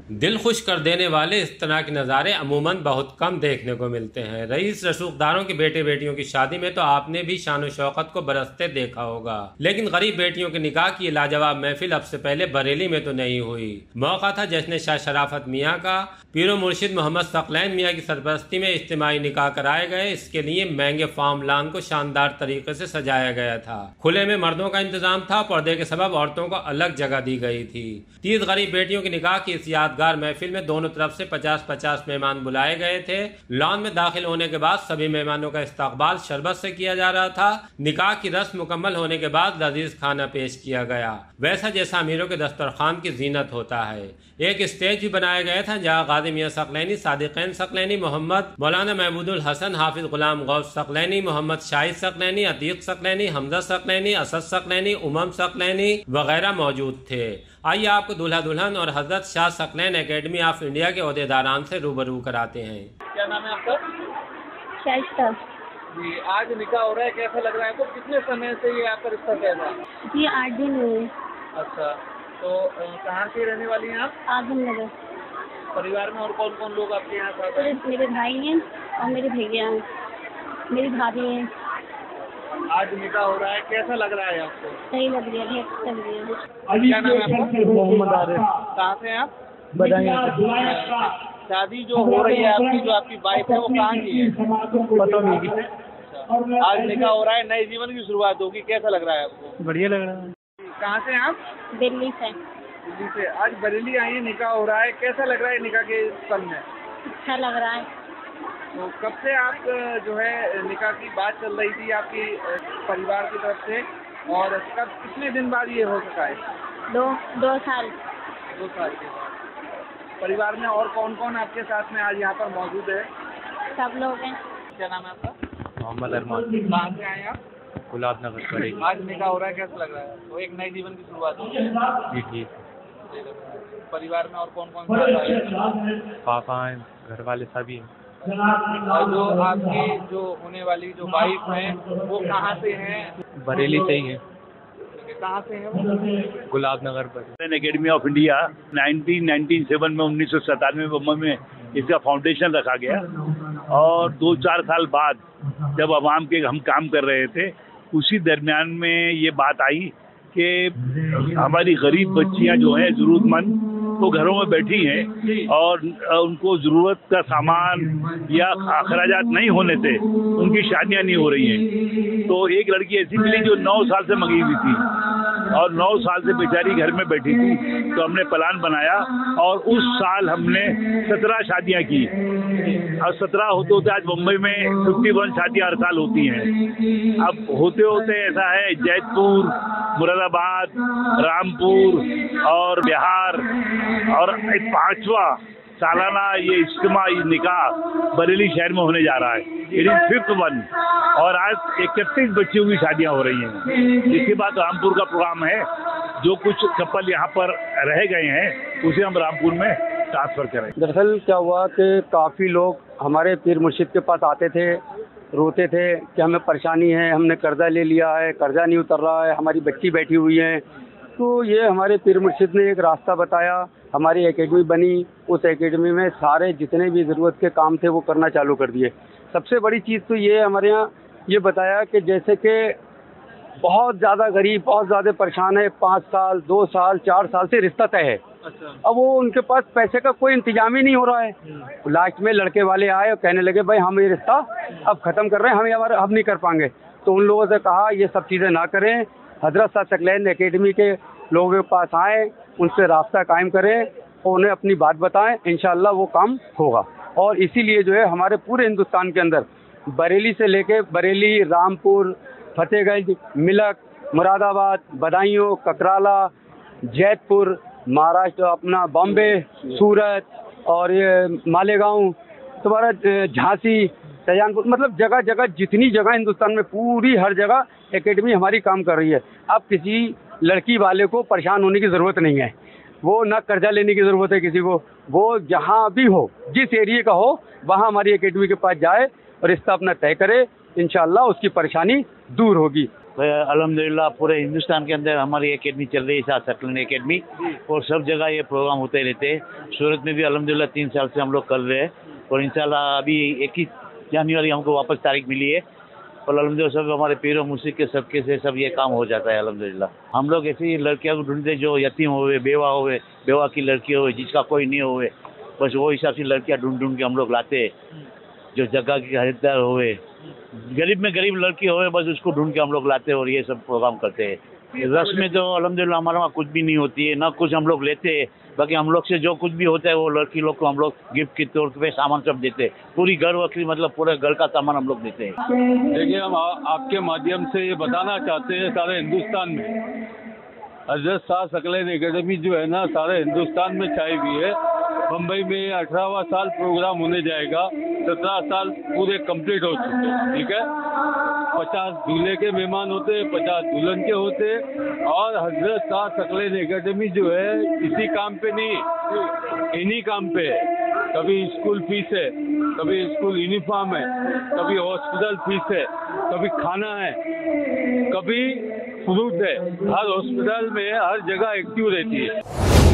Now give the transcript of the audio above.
दिल खुश कर देने वाले इस तरह के नज़ारे अमूमन बहुत कम देखने को मिलते हैं। रईस रसूखदारों के बेटे बेटियों की शादी में तो आपने भी शान शौकत को बरसते देखा होगा, लेकिन गरीब बेटियों के निकाह की लाजवाब महफिल अब से पहले बरेली में तो नहीं हुई। मौका था जश्न शाह शराफत मियाँ का। पीरो मुर्शिद मोहम्मद सकलैन मियाँ की सरपरस्ती में इज्तिमाई निकाह कराए गए। इसके लिए महंगे फार्म लॉन को शानदार तरीके से सजाया गया था। खुले में मर्दों का इंतजाम था, पर्दे के सबब औरतों को अलग जगह दी गई थी। 30 गरीब बेटियों के निकाह की इस यादगार महफिल में दोनों तरफ से 50-50 मेहमान बुलाए गए थे। लॉन में दाखिल होने के बाद सभी मेहमानों का इस्तकबाल शरबत से किया जा रहा था। निकाह की रस्म मुकम्मल होने के बाद लजीज खाना पेश किया गया, वैसा जैसा अमीरों के दस्तरखान की जीनत होता है। एक स्टेज भी बनाया गया था जहाँ गाजी मियाँ सकलैनी, सादिक़ैन सकलैनी, मोहम्मद मौलाना महमूदुल हसन, हाफिज गुलाम गौस सकलैनी, मोहम्मद शाहिद सकलैनी, अतीक सकलैनी, हमजा सकलैनी, असद सकलैनी, उमम सकलैनी वगैरह मौजूद थे। आइए आपको दूल्हा दुल्हन और हजरत Shah Saqlain academy of India के ओहदेदारान से रूबरू कराते हैं। क्या नाम है आपका? शाइस्ता जी, आज निकाह हो रहा है, कैसा लग रहा है? तो कितने समय से ये आपका रिश्ता तय था? जी 8 दिन हुए। अच्छा, तो कहाँ से रहने वाली हैं आप? आजम नगर। परिवार में और कौन कौन लोग आपके यहाँ साथ हैं? मेरे भाई हैं और मेरे भैया हैं, मेरी भाभी हैं। आज निकाह हो रहा है, कैसा लग रहा है आपको? सही लग रही है, बहुत अच्छा लग रही है। क्या नाम है आपका? मोहम्मद आरिफ। कहाँ से हैं आप? बदायूं शादी जो हो रही है आपकी, जो आपकी वाइफ है वो कहाँ की है? पता नहीं। अच्छा, आज निकाह हो रहा है, नए जीवन की शुरुआत होगी, कैसा लग रहा है आपको? बढ़िया लग रहा है। कहाँ से हैं आप? दिल्ली से। दिल्ली से। आज बरेली आई है, निकाह हो रहा है, कैसा लग रहा है निकाह के सन में? अच्छा लग रहा है। तो कब से आप जो है निकाह की बात चल रही थी आपकी परिवार की तरफ से, और कब कितने दिन बाद ये हो सका है? 2 साल। 2 साल के बाद। परिवार में और कौन कौन आपके साथ में आज यहाँ पर मौजूद है? सब लोग हैं। क्या नाम है आपका? मोहम्मद अरमान। कहाँ से आए आप? गुलाब नगर पड़े। आज निकाह हो रहा है, कैसा लग रहा है? तो एक नए जीवन की शुरुआत होगी। जी ठीक। परिवार में और कौन कौन साथ आए हैं? पापा हैं, घर वाले सभी हैं। और जो आपकी जो होने वाली जो वाइफ हैं वो कहाँ से हैं? बरेली से ही है। कहाँ से हैं वो? गुलाब नगर पर। एकेडमी ऑफ इंडिया 1997 में 1997 मुंबई में इसका फाउंडेशन रखा गया, और 2-4 साल बाद जब अवाम के हम काम कर रहे थे, उसी दरमियान में ये बात आई कि हमारी गरीब बच्चियां जो हैं ज़रूरतमंद, वो घरों में बैठी हैं और उनको ज़रूरत का सामान या अखराजात नहीं होने से उनकी शादियां नहीं हो रही हैं। तो एक लड़की ऐसी मिली जो 9 साल से मंगी हुई थी, और 9 साल से बेचारी घर में बैठी थी। तो हमने प्लान बनाया और उस साल हमने 17 शादियां की, और 17 होते होते आज मुंबई में 51 शादियां हर साल होती हैं। अब होते होते ऐसा है, जैतपुर, मुरादाबाद, रामपुर और बिहार, और 5वां सालाना ये इज्तिमाई निकाह बरेली शहर में होने जा रहा है। इट इज 5th वन, और आज 31 बच्चियों की शादियां हो रही हैं। इसके बाद रामपुर का प्रोग्राम है, जो कुछ कपल यहाँ पर रह गए हैं उसे हम रामपुर में ट्रांसफर करें। दरअसल क्या हुआ कि काफ़ी लोग हमारे पीर मुर्शिद के पास आते थे, रोते थे कि हमें परेशानी है, हमने कर्जा ले लिया है, कर्जा नहीं उतर रहा है, हमारी बच्ची बैठी हुई है। तो ये हमारे पीर मुर्शिद ने एक रास्ता बताया, हमारी एकेडमी बनी। उस एकेडमी में सारे जितने भी ज़रूरत के काम थे वो करना चालू कर दिए। सबसे बड़ी चीज़ तो ये हमारे यहाँ ये बताया कि जैसे कि बहुत ज़्यादा गरीब, बहुत ज़्यादा परेशान है, 5 साल, 2 साल, 4 साल से रिश्ता तय है। अच्छा। अब वो उनके पास पैसे का कोई इंतजाम ही नहीं हो रहा है। लास्ट में लड़के वाले आए और कहने लगे भाई हम ये रिश्ता अब ख़त्म कर रहे हैं, हम नहीं कर पाएंगे। तो उन लोगों से कहा ये सब चीज़ें ना करें, हजरत शाह सकलैन एकेडमी के लोगों के पास आएँ, उनसे रास्ता कायम करें और उन्हें अपनी बात बताएं, इंशाअल्लाह वो काम होगा। और इसीलिए जो है हमारे पूरे हिंदुस्तान के अंदर बरेली से लेके बरेली, रामपुर, फतेहगंज, मिलक, मुरादाबाद, बदायूं, ककराला, जैतपुर, महाराष्ट्र अपना बॉम्बे, सूरत और ये मालेगांव, तुम्हारा झांसी, शाहजहांपुर, मतलब जगह जगह जितनी जगह हिंदुस्तान में पूरी हर जगह एकेडमी हमारी काम कर रही है। अब किसी लड़की वाले को परेशान होने की ज़रूरत नहीं है, वो ना कर्जा लेने की ज़रूरत है किसी को, वो जहाँ भी हो, जिस एरिया का हो, वहाँ हमारी एकेडमी के पास जाए और रिश्ता अपना तय करे, इंशाअल्लाह उसकी परेशानी दूर होगी। अल्हम्दुलिल्लाह पूरे हिंदुस्तान के अंदर हमारी एकेडमी चल रही है, शाह सकलन एकेडमी, और सब जगह ये प्रोग्राम होते रहते हैं। सूरत में भी अल्हम्दुलिल्लाह 3 साल से हम लोग कर रहे हैं, और इंशाल्लाह अभी 21 जनवरी हमको वापस तारीख मिली है, और अल्हम्दुलिल्लाह सब हमारे पीरों मुर्शिद के सदके से सब ये काम हो जाता है अल्हम्दुलिल्लाह। हम लोग ऐसी लड़कियों को ढूंढते जो यतीम हुए, बेवा की लड़की हो, जिसका कोई नहीं हुए, बस वो हिसाब से लड़कियाँ ढूंढ के हम लोग लाते हैं, जो जगह की खरीदार हुए, गरीब में गरीब लड़की होवे, बस उसको ढूंढ के हम लोग लाते हैं और ये सब प्रोग्राम करते हैं। रस्म में तो अल्हम्दुलिल्लाह हमारे वहाँ कुछ भी नहीं होती है, ना कुछ हम लोग लेते हैं, बाकी हम लोग से जो कुछ भी होता है वो लड़की लोग को हम लोग गिफ्ट के तौर पे सामान सब देते हैं। पूरी घर वक्री मतलब पूरे घर का सामान हम लोग देते हैं। देखिए, हम आपके माध्यम से ये बताना चाहते हैं सारे हिंदुस्तान में, हजरत शाह सकलैन एकेडमी जो है ना, सारे हिंदुस्तान में छाई हुई है। बम्बई में 18वां साल प्रोग्राम होने जाएगा, 17 साल पूरे कंप्लीट हो चुके हैं, ठीक है। 50 दूल्हे के मेहमान होते हैं, 50 दुल्हन के होते हैं, और हजरत शाह सकलैन एकेडमी जो है इसी काम पे नहीं, इन्हीं काम पे है। कभी स्कूल फीस है, कभी स्कूल यूनिफॉर्म है, कभी हॉस्पिटल फीस है, कभी खाना है, कभी फ्रूट है। हर हॉस्पिटल में हर जगह एक्टिव रहती है।